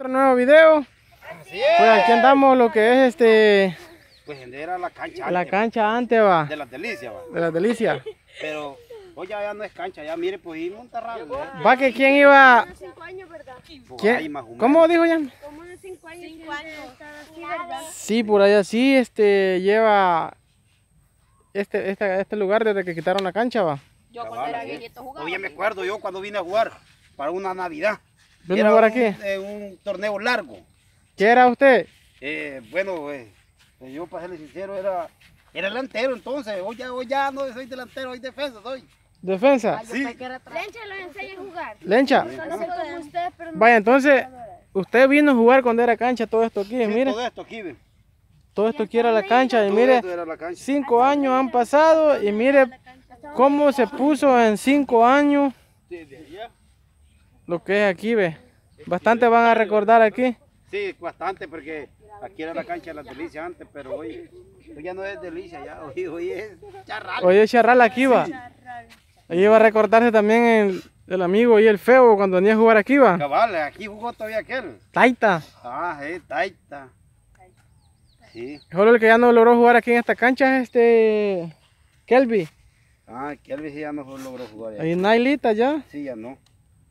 Otro nuevo video. Así es. Pues aquí andamos lo que es Pues era la cancha la antes, cancha antes va. de las delicias, va. De las delicias. Pero hoy ya no es cancha, ya mire, pues ir Monterrey. Va que quién iba. 5 años, ¿verdad? ¿Quién? ¿Cómo dijo ya? Como unos 5 años. 5 años. Así, ¿verdad? Sí, por allá sí, lleva este lugar desde que quitaron la cancha va. Yo cuando era viejito jugaba. Oye, me acuerdo yo cuando vine a jugar para una Navidad. ¿Vino a jugar aquí? Un torneo largo. ¿Qué era usted? Yo para serle sincero era delantero entonces. Hoy ya no soy delantero, hoy defensa soy. ¿Defensa? Sí. Lencha los enseña a jugar. ¿Lencha? No sé como ustedes, pero no. Vaya, entonces, usted vino a jugar cuando era cancha todo esto aquí, Sí, mire. todo esto aquí, ve. Todo esto aquí era la cancha y Todo mire, esto era la cancha. 5 años han pasado y mire cómo se puso en 5 años lo que es aquí, ve. Bastante van a recordar aquí. Sí, bastante, porque aquí era la cancha de las delicias antes, pero hoy ya no es delicia, ya hoy es charral. Oye, Charral aquí va. Ahí va a recordarse también el amigo y el feo cuando venía a jugar aquí va. Cabal, aquí jugó todavía aquel. Taita. Ah, Taita. Sí. Solo el que ya no logró jugar aquí en esta cancha es Kelby. Ah, Kelvin sí ya no logró jugar. Ya. Ahí Nailita ya. Sí, ya no.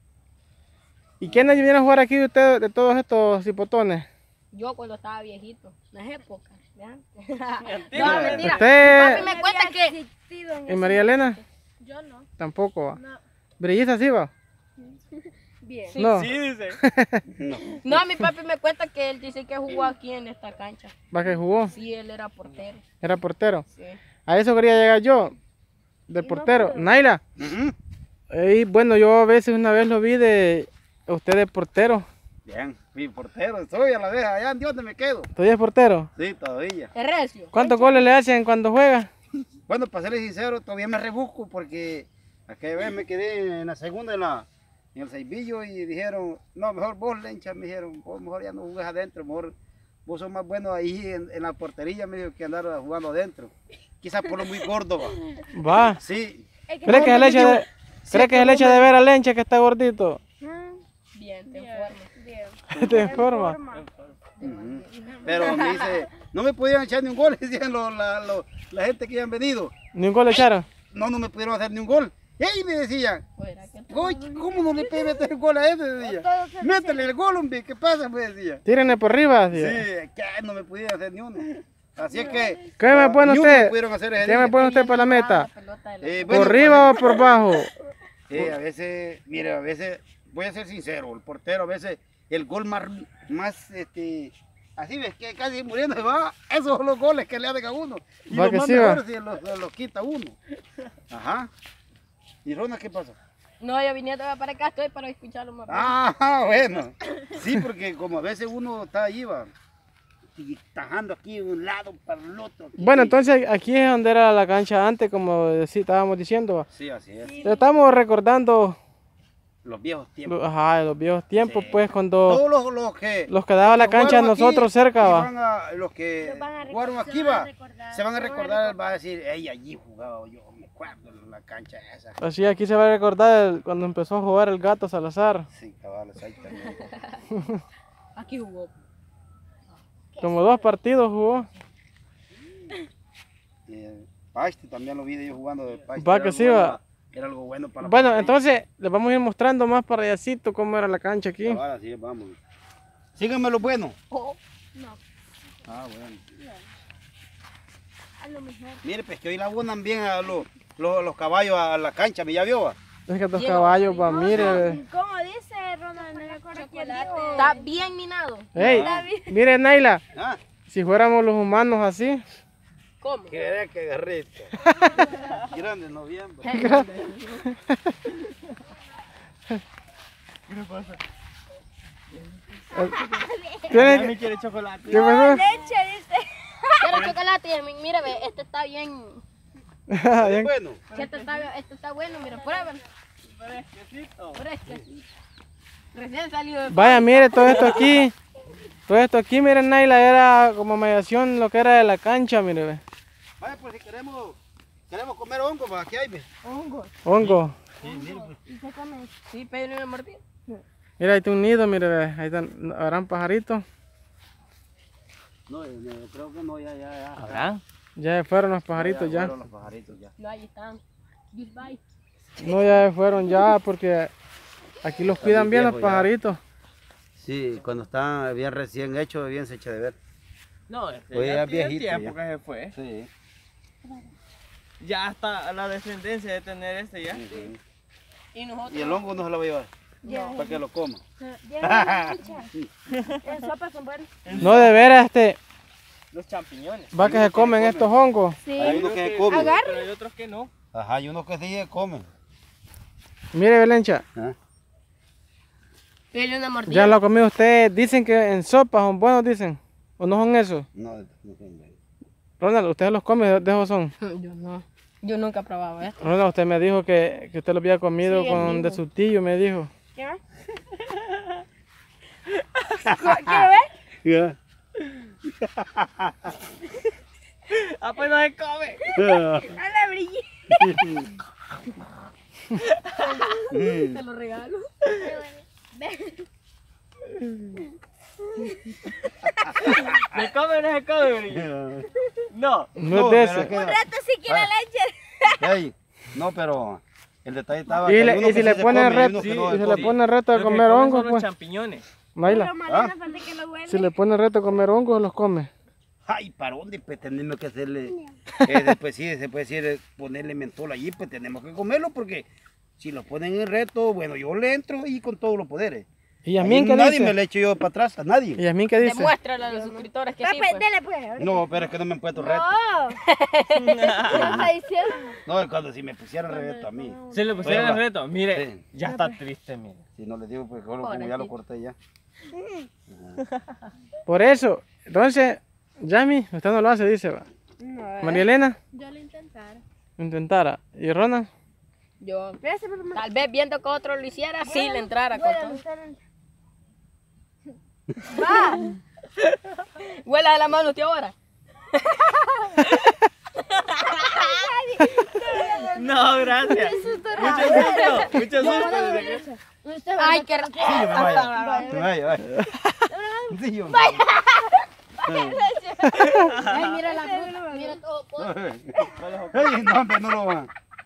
¿Y quiénes vinieron a jugar aquí de ustedes, de todos estos hipotones? Yo cuando estaba viejito, en las épocas. ¿ya? Mentira. No, mentira. ¿Usted Papi me cuenta que... y María Elena? Yo no. Tampoco va. No. ¿Brilliza sí va? Bien. No. No. No, mi papi me cuenta que él dice que jugó aquí en esta cancha. ¿Va que jugó? Sí, él era portero. Era portero. Sí. A eso quería llegar yo, de portero. Naila. Ujú. Y bueno, yo a veces una vez lo vi de usted de portero. Bien, mi portero, soy a la vez, allá en Dios me quedo. ¿Todavía es portero? Sí, todavía. Es recio. ¿Cuántos goles le hacen cuando juega? Bueno, para serles sincero, todavía me rebusco porque aquella vez me quedé en la segunda en el Ceibillo y dijeron, no, mejor vos, Lencha, me dijeron, vos mejor ya no jugues adentro, mejor vos sos más bueno ahí en la portería, me dijo, que andar jugando adentro. Quizás por lo muy gordo, va. Va. Sí. ¿Cree que es el hecho de ver a Lencha que está gordito? Bien, te informo. Bien. ¿Te informa? Ujú. Pero me dice, no me podían echar ni un gol, decían la gente que habían venido. ¿Ni un gol le echaron? No me pudieron hacer ni un gol. ¡Ey! Me decían, Fuera que te- oye, ¿cómo no le puede meter el gol a ese? Decía. Métele el gol, hombre, ¿qué pasa? Me decía. Tírenle por arriba. Sí, Sí. que no me pudieron hacer ni uno. Así es que. ¿Qué me pone ni uno usted? pudieron hacer ese ¿Qué me día. pone usted para la meta? pelota de la- Bueno, ¿Por arriba o por abajo? a veces, mire, a veces, voy a ser sincero, el portero, a veces, el gol más así ves que casi muriendo se va, esos son los goles que le hacen a uno. Y Va los que más sí, va. mejores los quita uno. Ajá. ¿Y Rona qué pasa? No, yo viniendo para acá, estoy para escucharlo más. Ah, bueno. Sí, porque como a veces uno está ahí, va, y tajando aquí de un lado para el otro. aquí. Bueno, entonces aquí es donde era la cancha antes, como estábamos diciendo. Va. Sí, así es. Estamos recordando Los viejos tiempos. los viejos tiempos, Sí. pues cuando Todos los que... los que daba la cancha a jugaron aquí nosotros cerca, y va. los que Los van a jugaron recordar, aquí, se van a va, recordar, se van a se van a recordar, va a decir, ey, allí jugaba yo, me acuerdo de la cancha esa. Así aquí se va a recordar cuando empezó a jugar el Gato Salazar. Sí, cabal, ahí también. Aquí jugó. Como 2 partidos jugó. Paiste también lo vi de ellos jugando de Paiste. Va Era que algo sí, bueno, va. Era algo bueno para la Bueno, portería. entonces les vamos a ir mostrando más para allácito cómo era la cancha aquí. Ahora sí, vamos. Síganme lo bueno. Oh, No. Ah, bueno. A lo mejor. Mire, pues que hoy la abonan bien a los caballos a la cancha, ¿me ya vio? Va? Es que estos caballos, va, mire. ¿Cómo dice Ronald? No me acuerdo quién dijo. está bien minado. Hey, mire Naila, Ah, si fuéramos los humanos así, ¿Cómo? qué garrito. Grande noviembre. ¿tiene quiere chocolate. ¿qué pasó? Leche, dice. Quiero chocolate. Mire, ve, este está bien. Bien. Bueno. Este está bueno, mira, pruébalo. Fresquecito. Recién salido de... Vaya, mire todo esto aquí. Todo esto aquí, miren Naila, era como mediación lo que era de la cancha, mire. Ve. Vaya, pues si queremos comer hongo, pues aquí hay, ve. Hongo. Sí, mire, pues. ¿Y qué comes? Sí, pero no me mordí. Mira, ahí está un nido, mire, ve, ahí están, habrán pajaritos. No, creo que no, ya. ¿Habrán? Ya fueron los pajaritos ya. fueron los pajaritos ya. No, ahí están. Goodbye. No, ya fueron ya, porque aquí los cuidan bien los viejos ya. pajaritos. Sí, cuando están bien recién hechos, bien se echa de ver. No, Oye, ya tiene viejito tiempo ya. que se fue. Sí. Ya está la descendencia de tener este ya. Y nosotros. Y el hongo no se lo va a llevar, Ya. para que lo coma. En sopa son buenos. No, de veras, Los champiñones. va que se comen estos hongos. Sí. Hay unos que se comen. Pero hay otros que no. Ajá, hay unos que sí se comen. Mire, Belencha, ¿Ah? Dele una mordida. ya lo ha comido usted. Dicen que en sopa son buenos, dicen. ¿O no son esos? No, no comen. Ronald, ¿usted los come? ¿De esos son? Yo no. Yo nunca he probado esto. Ronald, usted me dijo que usted lo había comido Sí, él con de dijo. su tío, me dijo. ¿Qué? ¿Quiere ver? Ya. Ah, pues no se come. A la brilla. Te lo regalo. ¿Se come o no se come, brillo? No. No es de pero ese. que- Un rato sí quiere leche. Ey, no, pero el detalle estaba Y, que le- hay unos y si que le sí se pone el comen, hay reto, unos que y no se se le comen. pone el reto de Lo que comer comen hongos, son los pues. champiñones. Baila. Pero Malena falta que lo huele. Si le pone el reto de comer hongos, los come. Ay, ¿para dónde? Pues tenemos que hacerle, después sí, se puede decir, ponerle mentol allí, pues tenemos que comerlo porque si lo ponen en reto, bueno, yo le entro y con todos los poderes. ¿Y Yasmín qué Nadie me dice? le echo yo para atrás, a nadie. ¿Y Yasmín qué dice? Demuéstrale a los suscriptores que sí, Pues, pues. dele pues. No, pero es que no me han puesto reto. No. ¿Qué está diciendo? No, cuando si me pusieran reto a mí. Si le pusieran el Prueba. reto, mire, Sí. ya está triste, mire. Si no les digo, pues como ya lo corté ya. Por eso. Entonces, Yami, usted no lo hace, dice. Va. No. María Elena, Yo lo intentara. intentara. ¿Y Ronald? Yo, Gracias por más. tal vez viendo que otro lo hiciera, sí le entrara con todo. Va. Huela de la mano usted ahora. No, gracias. Mucho susto. Ay, qué Sí, yo me vaya. Vaya. Sí, yo me vaya. Ay, mira la fruta, mira todo. Ey, no, hombre, no lo van.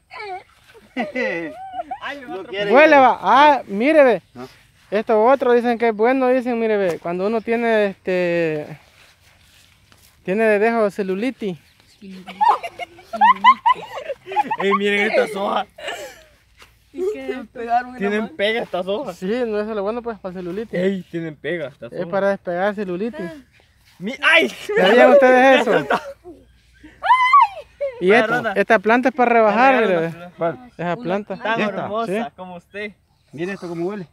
Ay, me va a No atropellar. quieren. Huele, va. Ah, mire, ve. ¿Ah? Esto otro dicen que es bueno, dicen, mire, ve. Cuando uno tiene tiene de dejo celulitis. Ey, miren estas hojas. Pegaron Tienen pega estas hojas. Sí, no es lo bueno, pues, para celulitis. Ey, tienen pega estas Es hojas. para despegar celulitis. ¡Ay! ¿Sabían ustedes eso? Y Vaya, esto, Ronda. esta planta es para rebajar, Dale, mire, una ve. flor. ¿Cuál? Esa planta. Tan ¿Esta? hermosa Sí. como usted. Mire esto cómo huele.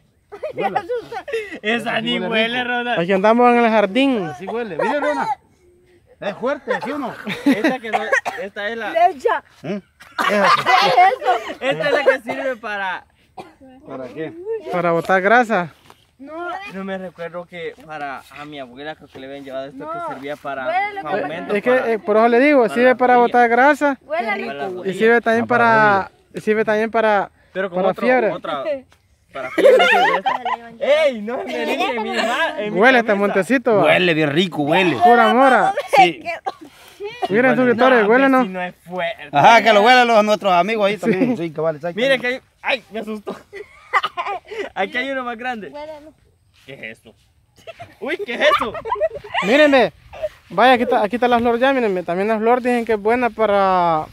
Esa ni huele huele, rico. Ronald. Aquí andamos en el jardín. Así huele. Mire, Rona. Es fuerte, ¿sí o no? Esta que no, esta es la, Leche. ¿Eh? esta es la que sirve para, ¿Para qué? Para botar grasa. no me recuerdo que para, a mi abuela creo que le habían llevado esto que servía para Huele lo que aumento. Es que, por eso le digo, sirve la para rodilla. botar grasa Huele rico. para la y rodilla. sirve también para sirve también para Pero con para otro, fiebre. otra, para fiebre sirve esta. ¡Ey! No se me diga en mi Huele este cabeza. montecito. va. Huele bien rico, huele. Pura mora. Sí. Miren suscriptores, huele no. no. Si no es fuerte. Ajá, que lo huelen los nuestros amigos ahí también. Sí, cabal, exacto. Mire que hay, ¡ay! Me asustó. Aquí hay uno más grande. ¿Qué es esto? Uy, ¿qué es eso? Mírenme. Vaya, aquí está la flor ya, mírenme. También la flor dicen que es buena para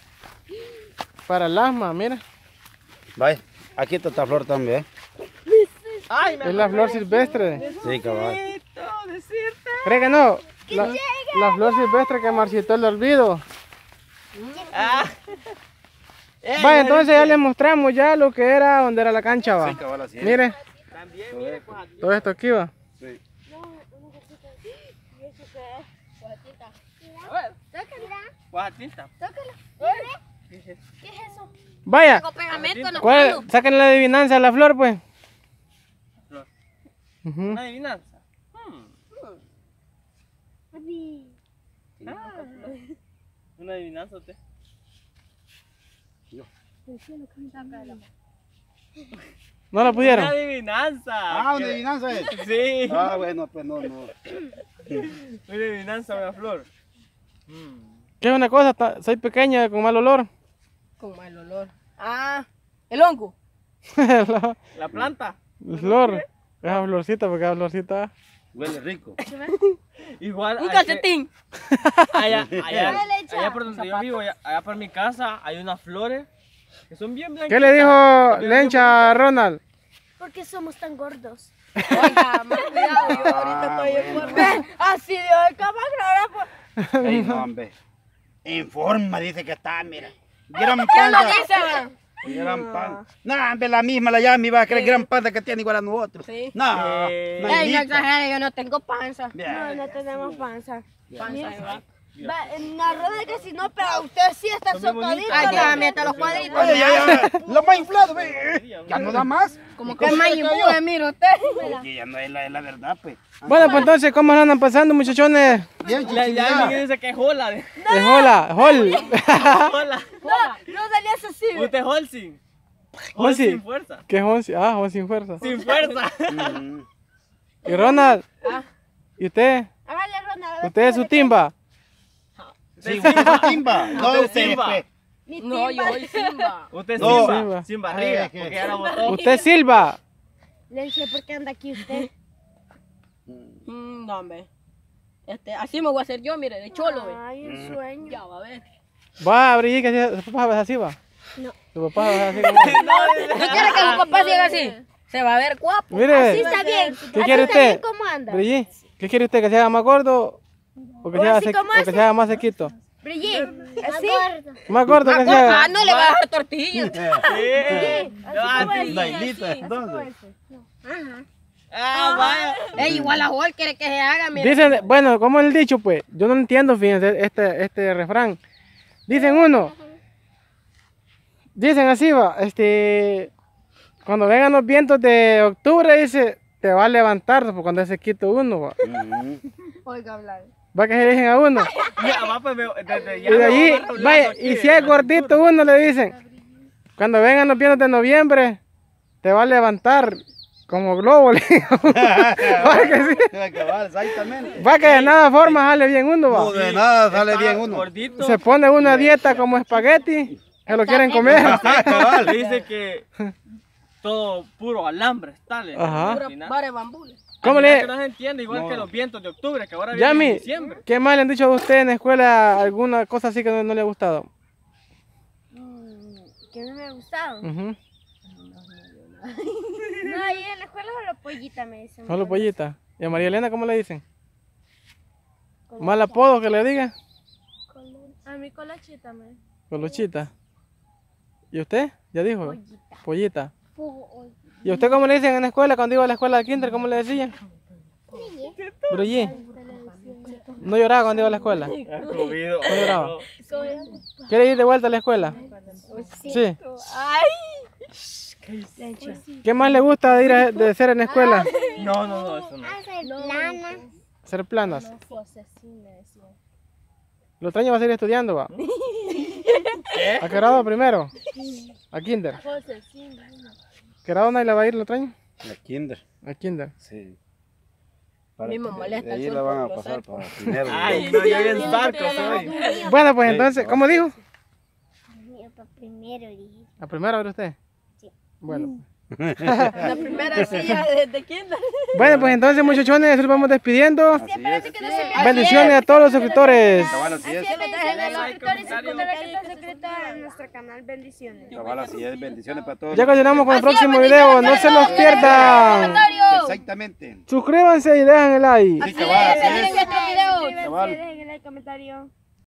el asma, mira. Vaya, aquí está esta flor también. ¡Ay, me Es la flor silvestre. Sí, cabal. asustó decirte! ¿Cree que no? La flor silvestre que marchitó el olvido. Ah. Ey, Vaya, entonces ya les mostramos ya lo que era, donde era la cancha, va. Sí, cabal, así es. Mire, También, mire, pues, todo esto aquí va. Sí. Guajatita. ¿Qué es eso? Vaya, Con pegamento en las ¿cuál? manos. Saquen la adivinanza de la flor, pues. Flor. Ujú. Una adivinanza. Una adivinanza usted. ¿No la Una pudieron? adivinanza. Ah, ¿una adivinanza es? Sí. Ah, bueno, pues no. Una adivinanza, doña Flor. ¿Qué es una cosa? Soy pequeña con mal olor. Con mal olor. Ah, el hongo. la La planta. flor. Esa florcita, porque esa florcita. Huele rico. Igual. Un calcetín. Allá por donde yo vivo, allá por mi casa, hay unas flores que son bien blancas. ¿Qué le dijo Lencha a Ronald? Porque somos tan gordos. Oiga, más cuidado, yo ahorita estoy en forma. Así de hoy, cámara. Ey, no, hombre. En forma dice que está, mira. Gran ¿Quién lo panda. dice? Gran panda. No, hombre, la misma la llama y va a creer gran panda que tiene igual a nosotros. Sí. No, Eh, no Ey, no imita. exagere, yo no tengo panza. Bien. No tenemos panza. Panza, ¿verdad? En la rueda que si no, pero usted sí está Son bien socadito. bonitas. Ay, ya, meta los cuadritos. Oye, ya. Lo más inflado, ve. Ya no da más. Como que es Mayimbe, mire usted. Oye, ya no es la verdad, pues. Bueno, pues entonces, ¿cómo la andan pasando, muchachones? Bien, Ya chichilla. alguien dice que es hola. Es hola, hol. Hola. No salías así. Usted es Holcim. Holcim. Sin fuerza. ¿Qué es once? Ah, once sin fuerza. Sin fuerza. Mm. ¿Y Ronald? Ah. ¿Y usted? Hágale, Ronald. ¿Usted es su timba? Sí, usted es Simba. No, Usted es usted, Simba. pues. No, yo soy Simba. Usted es No. Simba. Sin barriga. Es que- Porque ya la botó. ¿Usted es Silva? Le dije, ¿por qué anda aquí usted? No, hombre. Así me voy a hacer yo, mire, de cholo, ve. Ay, un sueño. Ya va a ver. Va a brillar que su papá es así, va. No. Su papá es así como... ¿No quiere que mi papá siga así? Se va a ver guapo. Mire, Así está bien. ¿qué quiere Así está bien, usted? ¿cómo anda? Brigitte, ¿qué quiere usted? ¿Que se haga más gordo o que, O se haga, así como o que hace. se haga más sequito? Brigitte, así. Más gordo que se haga. Ah, no le va a dejar tortillas. Nailita, entonces. Ah, vaya. Ey, igual a Hall quiere que se haga, mire. Dicen, bueno, como el dicho, pues, yo no entiendo, fíjense, este refrán. Dicen así, va, cuando vengan los vientos de octubre, dice, te va a levantar, pues, cuando es sequito uno, va. Oiga, hablar. Va que se dicen a uno. Ya, va, pues, desde ya Y de me allí, voy a agarrar un vaya, lazo aquí, y si es gordito uno, le dicen, cuando vengan los vientos de noviembre, te va a levantar como globo, le digo. Va que sí. Exactamente. Va que de nada forma sale bien uno, va. No, de nada sale está bien uno. Gordito. Se pone una dieta como espagueti, se lo quieren comer. Le dice que todo puro alambre, tal. Ajá. Pura vara de bambú. ¿Cómo le- Que no se entiende, igual No. que los vientos de octubre, que ahora vienen en Yami, diciembre. ¿qué más le han dicho a usted en la escuela? ¿Alguna cosa así que no le ha gustado? Que no me ha gustado. Ujú. No, ahí en la escuela solo pollita me dicen. Solo pollita. ¿Y a María Elena cómo le dicen? ¿Mal apodo que le diga? A mi colachita me. Colochita. ¿Y usted? ¿Ya dijo? Pollita. Pollita. ¿Y a usted cómo le dicen en la escuela cuando iba a la escuela de kinder? ¿Cómo le decían? Brigitte. ¿No lloraba cuando iba a la escuela? Comido. No lloraba. ¿Quiere ir de vuelta a la escuela? Sí. ¿Qué más le gusta de ir de hacer en la escuela? No, eso no. Hacer planas. ¿Los años va a seguir estudiando, va? ¿A qué grado primero? ¿A kinder? ¿Qué grado nadie le va a ir el otro año? La kinder. A kinder. Sí. mí me molesta de ahí el la sol van a por los pasar arcos. para primero. Ay, no, yo bien sarco soy. Bueno, pues Sí, entonces, va. ¿cómo dijo? Primero dije. ¿A primero abre usted? Sí. Bueno. La primera silla de kinder. Bueno, pues entonces, muchachones, nos vamos despidiendo. Así es. Bendiciones a todos los suscriptores. Cabal, así es. Bendiciones a like, los suscriptores y comentario. comentarios que están suscritos a nuestro canal. Bendiciones. Cabal, así es. Bendiciones para todos. Ya continuamos con el próximo video. No se los pierdan. Exactamente. Suscríbanse y dejan el like. Sí, cabal, así es. Suscríbanse, Cabal. dejen el comentario.